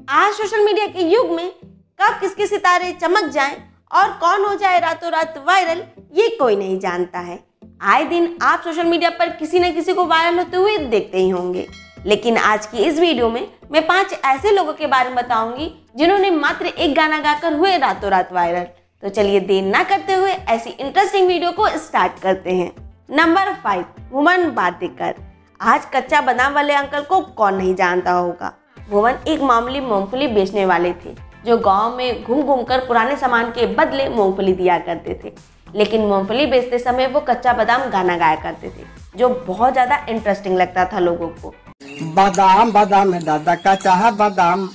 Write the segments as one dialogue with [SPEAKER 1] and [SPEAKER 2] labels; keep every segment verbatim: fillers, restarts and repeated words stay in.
[SPEAKER 1] आज social media के युग में कब किसके सितारे चमक जाएं और कौन हो जाए रातों रात वायरल, ये कोई नहीं जानता है। आए दिन आप सोशल मीडिया पर किसी न किसी को वायरल होते हुए देखते ही होंगे, लेकिन आज की इस वीडियो में मैं पांच ऐसे लोगों के बारे में बताऊंगी जिन्होंने मात्र एक गाना गाकर हुए रातों रात वायरल। तो चलिए देर ना करते हुए ऐसी इंटरेस्टिंग वीडियो को स्टार्ट करते हैं। Number five, Bhuban Badyakar. आज कच्चा बादाम वाले अंकल को कौन नहीं जानता होगा। भुवन एक मामूली मूंगफली बेचने वाले थे जो गांव में घूम घूम कर पुराने सामान के बदले मूंगफली दिया करते थे, लेकिन मूंगफली बेचते समय वो कच्चा बादाम गाना गाया करते थे जो बहुत ज्यादा इंटरेस्टिंग लगता था लोगों को।
[SPEAKER 2] बादाम बादाम दादा कच्चा बादाम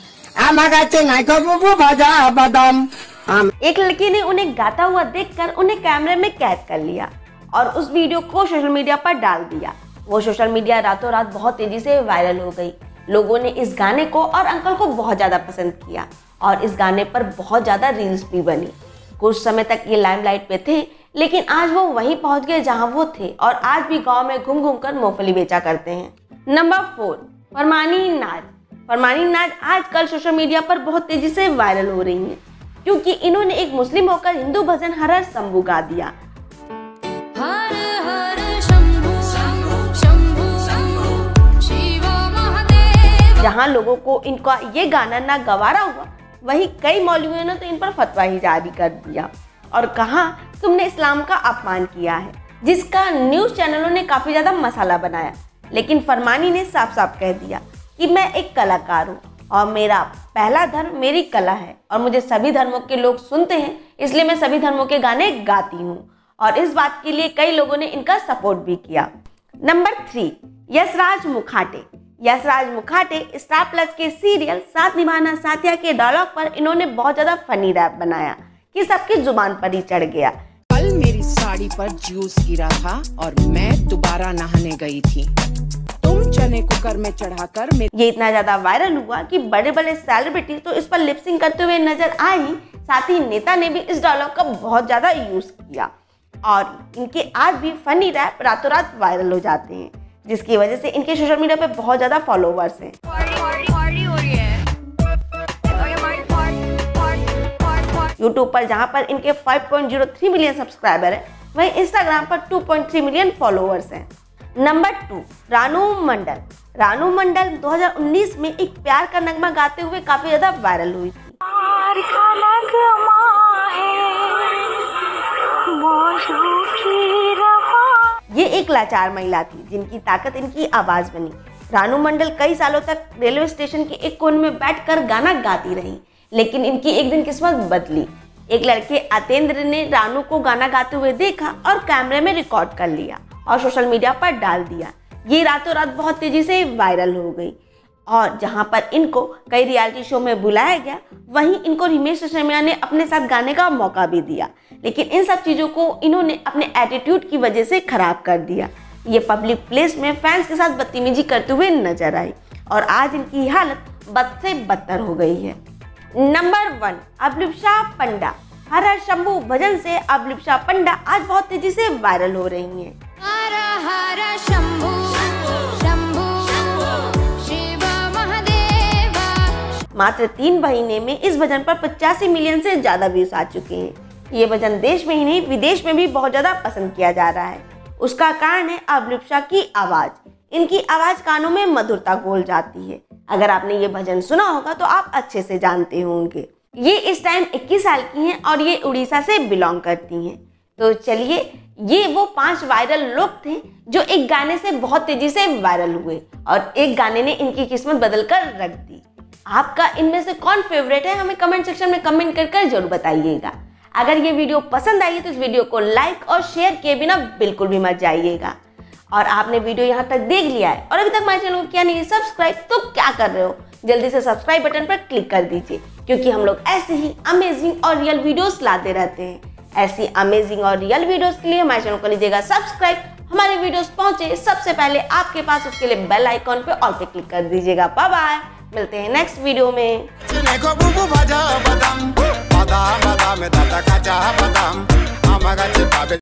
[SPEAKER 2] बादाम।
[SPEAKER 1] एक लड़की ने उन्हें गाता हुआ देखकर उन्हें कैमरे में कैद कर लिया और उस वीडियो को सोशल मीडिया पर डाल दिया। वो सोशल मीडिया रातों रात बहुत तेजी से वायरल हो गई। लोगों ने इस गाने को और अंकल को बहुत ज्यादा पसंद किया और इस गाने पर बहुत ज्यादा रील्स भी बनी। कुछ समय तक ये लाइमलाइट पे थे, लेकिन आज वो वहीं पहुंच गए जहां वो थे और आज भी गांव में घूम घूम कर मूंगफली बेचा करते हैं। नंबर फोर, फरमानी नाज। फरमानी नाज आजकल सोशल मीडिया पर बहुत तेजी से वायरल हो रही हैं क्योंकि इन्होंने एक मुस्लिम होकर हिंदू भजन हर हर शंभू गा दिया।
[SPEAKER 3] हर हर शंभू शंभू शंभू शिव महादेव।
[SPEAKER 1] जहां लोगों को इनका ये गाना ना गवारा हुआ, वहीं कई मौलवियों ने तो इन पर फतवा ही जारी कर दिया और कहा तुमने इस्लाम का अपमान किया है, जिसका न्यूज चैनलों ने काफी ज्यादा मसाला बनाया। लेकिन फरमानी ने साफ साफ कह दिया कि मैं एक कलाकार हूँ और मेरा पहला धर्म मेरी कला है और मुझे सभी धर्मों के लोग सुनते हैं, इसलिए मैं सभी धर्मों के गाने गाती हूँ। और इस बात के लिए कई लोगों ने इनका सपोर्ट भी किया। Number three, Yashraj Mukhate. Yashraj Mukhate Star Plus के सीरियल साथ निभाना साथिया के डायलॉग पर इन्होंने बहुत ज्यादा फनी रैप बनाया कि सबकी जुबान पर ही चढ़ गया।
[SPEAKER 4] कल मेरी साड़ी पर जूस गिरा था और मैं दोबारा नहाने गई थी, तुम चने कुकर में चढ़ाकर में...
[SPEAKER 1] ये इतना ज्यादा वायरल हुआ कि बड़े बड़े सेलिब्रिटी तो इस पर लिपसिंग करते हुए नजर आए ही, साथ ही नेता ने भी इस डायलॉग का बहुत ज्यादा यूज किया और इनके आज भी फनी रैप रातों रात वायरल हो जाते हैं, जिसकी वजह से इनके सोशल मीडिया पे बहुत ज्यादा फॉलोवर्स हैं। यूट्यूब पर जहां पर इनके five point zero three million subscriber है, वहीं इंस्टाग्राम पर two point three million followers हैं। Number two, Ranu Mondal. रानू मंडल दो हज़ार उन्नीस में एक प्यार का नगमा गाते हुए काफी ज्यादा वायरल हुई थी।
[SPEAKER 3] प्यार का नगमा है,
[SPEAKER 1] ये एक लाचार महिला थी जिनकी ताकत इनकी आवाज बनी। रानू मंडल कई सालों तक रेलवे स्टेशन के एक कोने में बैठकर गाना गाती रही, लेकिन इनकी एक दिन किस्मत बदली। एक लड़के अतेंद्र ने रानू को गाना गाते हुए देखा और कैमरे में रिकॉर्ड कर लिया और सोशल मीडिया पर डाल दिया। ये रातों रात बहुत तेजी से वायरल हो गई और जहां पर इनको कई रियलिटी शो में बुलाया गया, वहीं इनको हिमेश रेशमिया ने अपने साथ गाने का मौका भी दिया, लेकिन इन सब चीज़ों को इन्होंने अपने एटीट्यूड की वजह से खराब कर दिया। ये पब्लिक प्लेस में फैंस के साथ बदतमीजी करते हुए नजर आई और आज इनकी हालत बद से बदतर हो गई है। Number one, Abhilipsa Panda. हर हर शंभू भजन से अभिलिप्सा पंडा आज बहुत तेजी से वायरल हो रही हैं।
[SPEAKER 3] हर हर शंभू शंभू शिव महादेव।
[SPEAKER 1] मात्र तीन महीने में इस भजन पर पचासी मिलियन से ज्यादा व्यूज आ चुके हैं। ये भजन देश में ही नहीं विदेश में भी बहुत ज्यादा पसंद किया जा रहा है। उसका कारण है अभिलिप्सा की आवाज। इनकी आवाज कानों में मधुरता घोल जाती है। अगर आपने ये भजन सुना होगा तो आप अच्छे से जानते होंगे। ये इस टाइम इक्कीस साल की हैं और ये उड़ीसा से बिलोंग करती हैं। तो चलिए, ये वो पांच वायरल लोग थे जो एक गाने से बहुत तेजी से वायरल हुए और एक गाने ने इनकी किस्मत बदल कर रख दी। आपका इनमें से कौन फेवरेट है, हमें कमेंट सेक्शन में कमेंट कर कर जरूर बताइएगा। अगर ये वीडियो पसंद आई है तो इस वीडियो को लाइक और शेयर किए बिना बिल्कुल भी मत जाइएगा। और आपने वीडियो यहाँ तक देख लिया है और अभी तक हमारे चैनल को किया नहीं सब्सक्राइब, तो क्या कर रहे हो, जल्दी से सब्सक्राइब बटन पर क्लिक कर दीजिए, क्योंकि हम लोग ऐसे ही अमेजिंग और रियल वीडियोस लाते रहते हैं। ऐसी अमेजिंग और रियल वीडियोस के लिए हमारे चैनल को लीजिएगा सब्सक्राइब। हमारे वीडियोस पहुंचे सबसे पहले आपके पास, उसके लिए बेल आइकॉन पे ऑल पे क्लिक कर दीजिएगा। बाय बाय, मिलते हैं नेक्स्ट वीडियो में।